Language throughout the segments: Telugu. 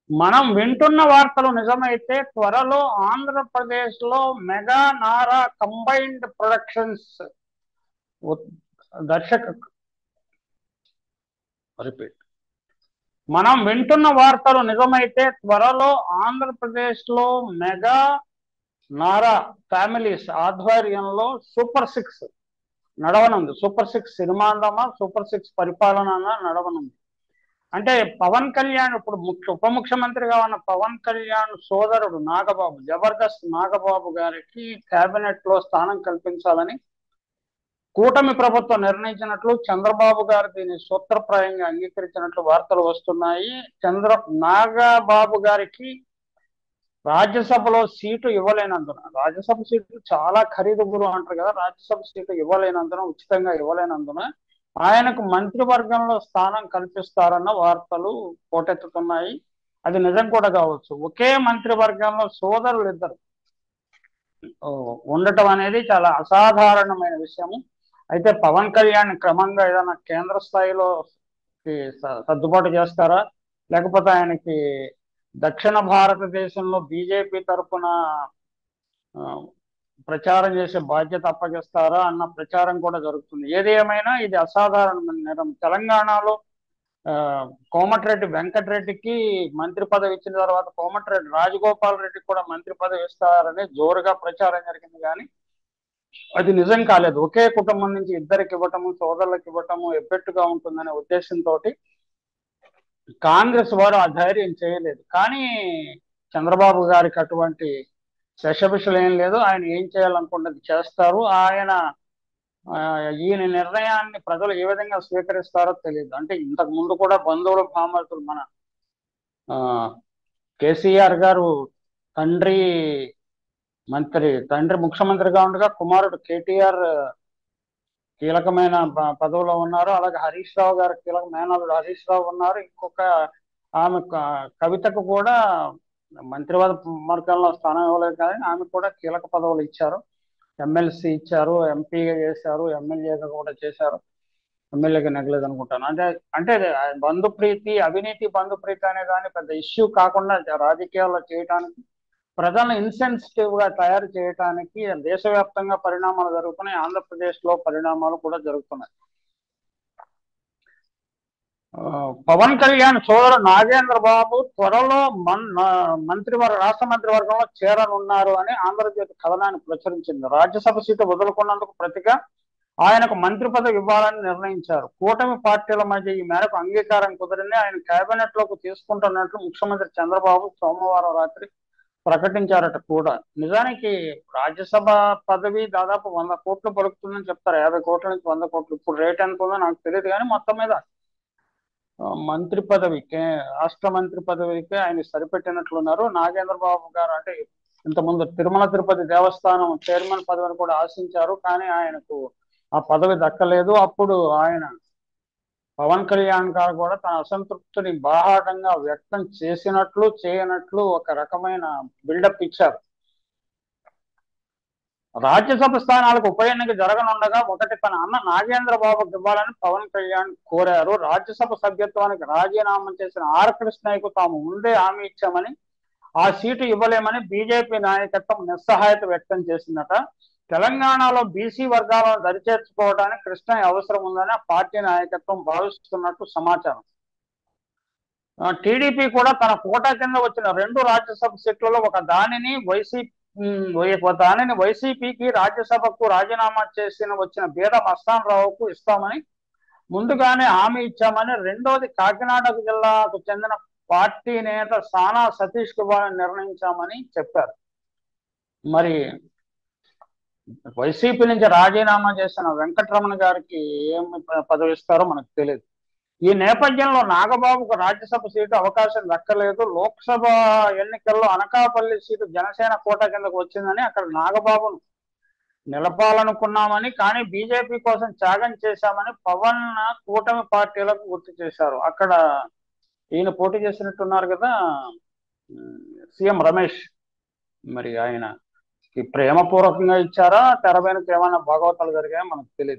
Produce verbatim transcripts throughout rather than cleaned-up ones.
మనం వింటున్న వార్తలు నిజమైతే త్వరలో ఆంధ్రప్రదేశ్ లో మెగా నారా కంబైన్డ్ ప్రొడక్షన్స్ దర్శక రిపీట్ మనం వింటున్న వార్తలు నిజమైతే త్వరలో ఆంధ్రప్రదేశ్ లో మెగా నారా ఫ్యామిలీస్ ఆధ్వర్యంలో సూపర్ సిక్స్ నడవనుంది. సూపర్ సిక్స్ సినిమా అందామా, సూపర్ సిక్స్ పరిపాలన నడవనుంది. అంటే పవన్ కళ్యాణ్ ఇప్పుడు ముఖ్య ఉప ముఖ్యమంత్రిగా ఉన్న పవన్ కళ్యాణ్ సోదరుడు నాగబాబు, జబర్దస్త్ నాగబాబు గారికి కేబినెట్ లో స్థానం కల్పించాలని కూటమి ప్రభుత్వం నిర్ణయించినట్లు చంద్రబాబు గారు దీన్ని సూత్రప్రాయంగా అంగీకరించినట్లు వార్తలు వస్తున్నాయి. చంద్ర నాగబాబు గారికి రాజ్యసభలో సీటు ఇవ్వలేనందున, రాజ్యసభ సీటు చాలా ఖరీదు గురు అంటారు కదా, రాజ్యసభ సీటు ఇవ్వలేనందున, ఉచితంగా ఇవ్వలేనందున ఆయనకు మంత్రివర్గంలో స్థానం కల్పిస్తారన్న వార్తలు పోటెత్తుతున్నాయి. అది నిజం కూడా కావచ్చు. ఒకే మంత్రివర్గంలో సోదరులు ఇద్దరు ఉండటం అనేది చాలా అసాధారణమైన విషయము. అయితే పవన్ కళ్యాణ్ క్రమంగా ఏదైనా కేంద్ర స్థాయిలో సర్దుబాటు చేస్తారా, లేకపోతే ఆయనకి దక్షిణ భారతదేశంలో బీజేపీ తరఫున ప్రచారం చేసే బాధ్యత అప్పగిస్తారా అన్న ప్రచారం కూడా జరుగుతుంది. ఏది ఏమైనా ఇది అసాధారణమైన నేరం. తెలంగాణలో కోమటిరెడ్డి వెంకటరెడ్డికి మంత్రి పదవి ఇచ్చిన తర్వాత కోమటిరెడ్డి రాజగోపాల్ రెడ్డికి కూడా మంత్రి పదవి ఇస్తారని జోరుగా ప్రచారం జరిగింది, కానీ అది నిజం కాలేదు. ఒకే కుటుంబం నుంచి ఇద్దరికి ఇవ్వటము, సోదరులకు ఇవ్వటము ఎబ్బెట్టుగా ఉంటుందనే ఉద్దేశంతో కాంగ్రెస్ వారు ఆ ధైర్యం చేయలేదు. కానీ చంద్రబాబు గారికి అటువంటి శశభిషలు ఏం లేదు. ఆయన ఏం చేయాలనుకున్నది చేస్తారు. ఆయన ఈయన నిర్ణయాన్ని ప్రజలు ఏ విధంగా స్వీకరిస్తారో తెలియదు. అంటే ఇంతకు ముందు కూడా బంధువులు భామతులు మన కేసీఆర్ గారు తండ్రి మంత్రి తండ్రి ముఖ్యమంత్రిగా ఉండగా కుమారుడు కేటీఆర్ కీలకమైన పదవిలో ఉన్నారు. అలాగే హరీష్ రావు గారు కీలక మేనల్లుడు హరీష్ రావు ఉన్నారు. ఇంకొక ఆమె కవితకు కూడా మంత్రివర్గంలో స్థానం ఇవ్వలేదు, కానీ ఆమె కూడా కీలక పదవులు ఇచ్చారు. ఎమ్మెల్సీ ఇచ్చారు, ఎంపీగా చేశారు, ఎమ్మెల్యేగా కూడా చేశారు. ఎమ్మెల్యేగా నెగ్గలేదు అనుకుంటాను. అంటే అంటే బంధుప్రీతి, అవినీతి బంధుప్రీతి అనే దాన్ని పెద్ద ఇష్యూ కాకుండా రాజకీయాల్లో చేయడానికి, ప్రజలను ఇన్సెన్సిటివ్ గా తయారు చేయడానికి దేశవ్యాప్తంగా పరిణామాలు జరుగుతున్నాయి. ఆంధ్రప్రదేశ్ లో పరిణామాలు కూడా జరుగుతున్నాయి. పవన్ కళ్యాణ్ సోదరు నాగేంద్ర బాబు త్వరలో మన్ మంత్రివర్గ రాష్ట్ర మంత్రివర్గంలో చేరనున్నారు అని ఆంధ్రజ్యోతి కథనాన్ని ప్రచురించింది. రాజ్యసభ సీటు వదులుకున్నందుకు ప్రతిగా ఆయనకు మంత్రి పదవి ఇవ్వాలని నిర్ణయించారు. కూటమి పార్టీల మధ్య ఈ మేరకు అంగీకారం కుదిరింది. ఆయన కేబినెట్ లోకి తీసుకుంటున్నట్లు ముఖ్యమంత్రి చంద్రబాబు సోమవారం రాత్రి ప్రకటించారట కూడా. నిజానికి రాజ్యసభ పదవి దాదాపు వంద కోట్లు పలుకుతుందని చెప్తారు. యాభై కోట్ల నుంచి వంద కోట్లు. ఇప్పుడు రేట్ ఎంత ఉందో నాకు తెలియదు, కానీ మొత్తం మీద మంత్రి పదవికి, రాష్ట్ర మంత్రి పదవికి ఆయన సరిపెట్టినట్లున్నారు. నాగేంద్ర బాబు గారు అంటే ఇంతకుముందు తిరుమల తిరుపతి దేవస్థానం చైర్మన్ పదవిని కూడా ఆశించారు, కానీ ఆయనకు ఆ పదవి దక్కలేదు. అప్పుడు ఆయన పవన్ కళ్యాణ్ గారు కూడా తన అసంతృప్తిని బాహాటంగా వ్యక్తం చేసినట్లు చేయనట్లు ఒక రకమైన బిల్డప్ ఇచ్చారు. రాజ్యసభ స్థానాలకు ఉప ఎన్నిక జరగనుండగా ఒకటి తన అన్న నాగేంద్ర బాబుకి ఇవ్వాలని పవన్ కళ్యాణ్ కోరారు. రాజ్యసభ సభ్యత్వానికి రాజీనామా చేసిన ఆర్ కృష్ణయ్యకు తాము ముందే హామీ ఇచ్చామని, ఆ సీటు ఇవ్వలేమని బీజేపీ నాయకత్వం నిస్సహాయత వ్యక్తం చేసిందట. తెలంగాణలో బీసీ వర్గాలను దరిచేర్చుకోవడానికి కృష్ణయ్య అవసరం ఉందని ఆ పార్టీ నాయకత్వం భావిస్తున్నట్టు సమాచారం. టీడీపీ కూడా తన కోటా కింద వచ్చిన రెండు రాజ్యసభ సీట్లలో ఒక దానిని వైసీపీ దానిని వైసీపీకి రాజ్యసభకు రాజీనామా చేసిన వచ్చిన బీద మస్తాన్ రావుకు ఇస్తామని ముందుగానే హామీ ఇచ్చామని, రెండోది కాకినాడ జిల్లాకు చెందిన పార్టీ నేత సానా సతీష్ కు ఇవ్వాలని నిర్ణయించామని చెప్పారు. మరి వైసీపీ నుంచి రాజీనామా చేసిన వెంకటరమణ గారికి ఏమి పదవి ఇస్తారో మనకు తెలియదు. ఈ నేపథ్యంలో నాగబాబుకు రాజ్యసభ సీటు అవకాశం దక్కలేదు. లోక్సభ ఎన్నికల్లో అనకాపల్లి సీటు జనసేన కోట కిందకు వచ్చిందని అక్కడ నాగబాబును నిలపాలనుకున్నామని, కానీ బీజేపీ కోసం త్యాగం చేశామని పవన్ కూటమి పార్టీలకు గుర్తు చేశారు. అక్కడ ఈయన పోటీ చేసినట్టున్నారు కదా సీఎం రమేష్, మరి ఆయన ప్రేమపూర్వకంగా ఇచ్చారా, తెర వెనుక ఏమైనా భాగవతాలు జరిగాయో మనకు తెలియదు.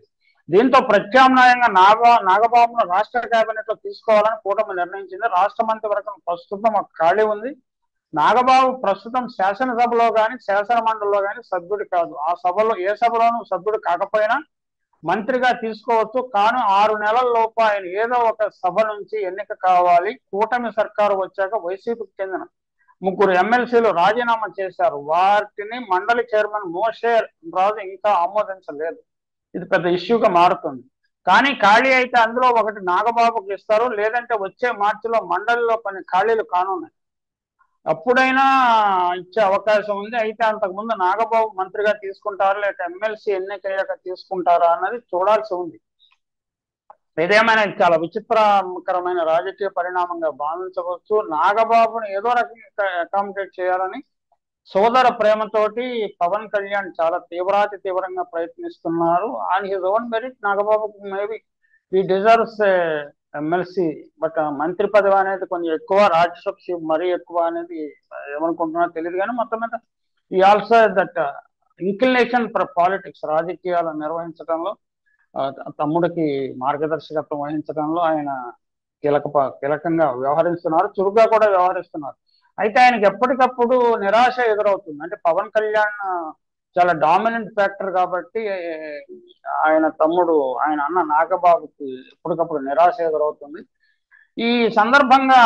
దీంతో ప్రత్యామ్నాయంగా నాగ నాగబాబును రాష్ట్ర కేబినెట్ లో తీసుకోవాలని కూటమి నిర్ణయించింది. రాష్ట్ర మంత్రివర్గం ప్రస్తుతం ఒక ఖాళీ ఉంది. నాగబాబు ప్రస్తుతం శాసనసభలో కానీ శాసన మండలిలో కానీ సభ్యుడు కాదు. ఆ సభలో ఏ సభలోనూ సభ్యుడు కాకపోయినా మంత్రిగా తీసుకోవచ్చు. కానీ ఆరు నెలల లోపు ఆయన ఏదో ఒక సభ నుంచి ఎన్నిక కావాలి. కూటమి సర్కారు వచ్చాక వైసీపీకి చెందిన ముగ్గురు ఎమ్మెల్సీలు రాజీనామా చేశారు. వాటిని మండలి చైర్మన్ మోషే రాజు ఇంకా ఆమోదించలేదు. ఇది పెద్ద ఇష్యూగా మారుతుంది. కానీ ఖాళీ అయితే అందులో ఒకటి నాగబాబుకి ఇస్తారు, లేదంటే వచ్చే మార్చిలో మండలిలో కొన్ని ఖాళీలు కానున్నాయి, అప్పుడైనా ఇచ్చే అవకాశం ఉంది. అయితే అంతకుముందు నాగబాబు మంత్రిగా తీసుకుంటారా లేక ఎమ్మెల్సీ ఎన్నికయ్యాక తీసుకుంటారా అన్నది చూడాల్సి ఉంది. ఏదేమైనా చాలా విచిత్రకరమైన రాజకీయ పరిణామంగా భావించవచ్చు. నాగబాబుని ఏదో రకంగా అకామిడేట్ చేయాలని సోదర ప్రేమతోటి పవన్ కళ్యాణ్ చాలా తీవ్రాతి తీవ్రంగా ప్రయత్నిస్తున్నారు. ఆన్ హిజ్ ఓన్ మెరిట్ నాగబాబుకు మేబీ ఈ డిజర్వ్స్ ఎమ్మెల్సీ, బట్ మంత్రి పదవి అనేది కొంచెం ఎక్కువ, రాజ్యసభ సీట్ మరీ ఎక్కువ అనేది ఏమనుకుంటున్నారో తెలియదు. కానీ మొత్తం మీద ఈ also that inclination for politics, రాజకీయాలు నిర్వహించడంలో తమ్ముడికి మార్గదర్శకత్వం వహించడంలో ఆయన కీలక కీలకంగా వ్యవహరిస్తున్నారు, చురుగ్గా కూడా వ్యవహరిస్తున్నారు. అయితే ఆయనకి ఎప్పటికప్పుడు నిరాశ ఎదురవుతుంది. అంటే పవన్ కళ్యాణ్ చాలా డామినెంట్ ఫ్యాక్టర్ కాబట్టి ఆయన తమ్ముడు ఆయన అన్న నాగబాబుకి ఎప్పటికప్పుడు నిరాశ ఎదురవుతుంది. ఈ సందర్భంగా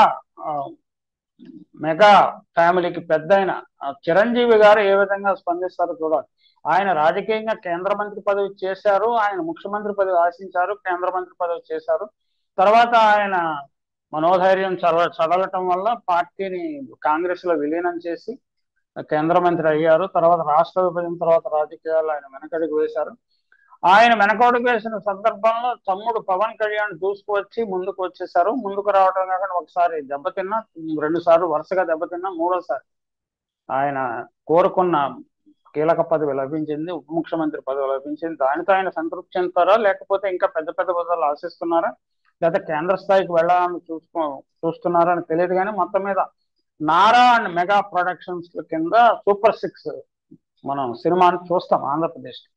మెగా ఫ్యామిలీకి పెద్ద అయిన చిరంజీవి గారు ఏ విధంగా స్పందిస్తారో చూడాలి. ఆయన రాజకీయంగా కేంద్ర మంత్రి పదవి చేశారు, ఆయన ముఖ్యమంత్రి పదవి ఆశించారు, కేంద్ర మంత్రి పదవి చేశారు. తర్వాత ఆయన మనోధైర్యం చదవ చదవటం వల్ల పార్టీని కాంగ్రెస్ లో విలీనం చేసి కేంద్ర మంత్రి అయ్యారు. తర్వాత రాష్ట్ర విభజన తర్వాత రాజకీయాలు ఆయన వెనకడుగు వేశారు. ఆయన వెనకడుగు వేసిన సందర్భంలో తమ్ముడు పవన్ కళ్యాణ్ దూసుకువచ్చి ముందుకు వచ్చేసారు. ముందుకు రావడం కాకుండా ఒకసారి దెబ్బతిన్నా, రెండు సార్లు వరుసగా దెబ్బతిన్నా, మూడోసారి ఆయన కోరుకున్న కీలక పదవి లభించింది, ఉప ముఖ్యమంత్రి పదవి లభించింది. దానితో ఆయన సంతృప్తి చెందుతారా లేకపోతే ఇంకా పెద్ద పెద్ద పదవులు ఆశిస్తున్నారా లేదా కేంద్ర స్థాయికి వెళ్ళాలని చూసుకో చూస్తున్నారా అని తెలియదు. కానీ మొత్తం మీద నారా అండ్ మెగా ప్రొడక్షన్స్ కింద సూపర్ సిక్స్ మనం సినిమాని చూస్తాం ఆంధ్రప్రదేశ్.